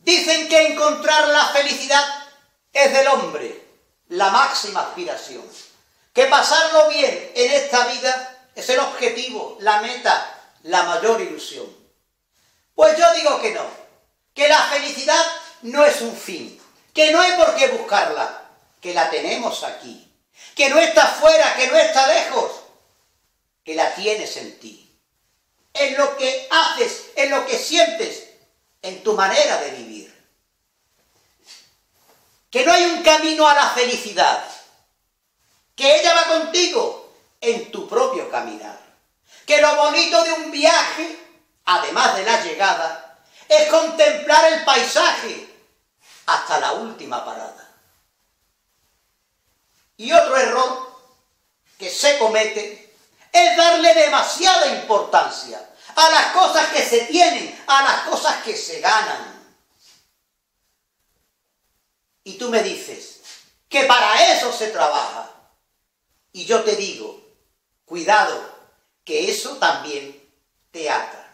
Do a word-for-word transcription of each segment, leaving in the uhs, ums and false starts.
Dicen que encontrar la felicidad es del hombre, la máxima aspiración. Que pasarlo bien en esta vida es el objetivo, la meta, la mayor ilusión. Pues yo digo que no, que la felicidad no es un fin, que no hay por qué buscarla, que la tenemos aquí, que no está fuera, que no está lejos, que la tienes en ti. En lo que haces, en lo que sientes, en tu manera de vivir. Que no hay un camino a la felicidad, que ella va contigo en tu propio caminar. Que lo bonito de un viaje, además de la llegada, es contemplar el paisaje hasta la última parada. Y otro error que se comete es darle demasiada importancia a las cosas que se tienen, a las cosas que se ganan. Y tú me dices que para eso se trabaja. Y yo te digo, cuidado, que eso también te ata.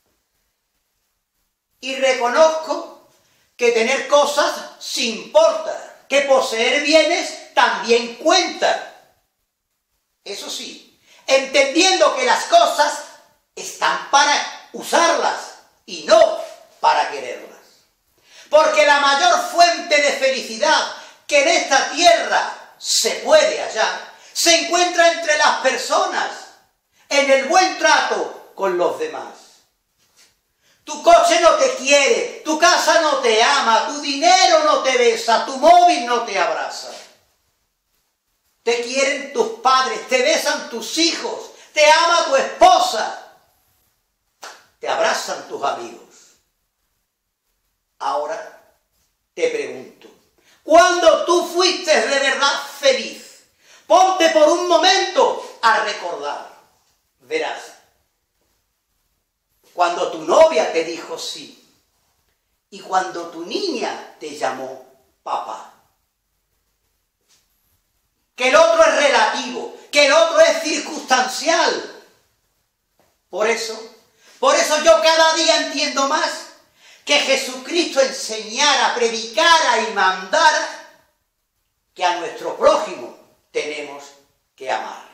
Y reconozco que tener cosas sí importa, que poseer bienes también cuenta. Eso sí, entendiendo que las cosas están para usarlas y no para quererlas. Porque la mayor fuente de felicidad que en esta tierra se puede hallar, se encuentra entre las personas, en el buen trato con los demás. Tu coche no te quiere, tu casa no te ama, tu dinero no te besa, tu móvil no te abraza. Te quieren tus padres, te besan tus hijos, te ama tu esposa, te abrazan tus amigos. Ahora te pregunto, ¿cuándo tú fuiste de verdad feliz? Ponte por un momento a recordar. Verás, cuando tu novia te dijo sí y cuando tu niña te llamó papá. Que el otro es relativo, que el otro es circunstancial. Por eso, por eso yo cada día entiendo más que Jesucristo enseñara, predicara y mandara que a nuestro prójimo tenemos que amar.